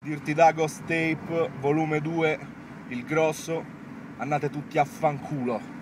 Dirty Dagos Tape, volume 2, il grosso, andate tutti a fanculo.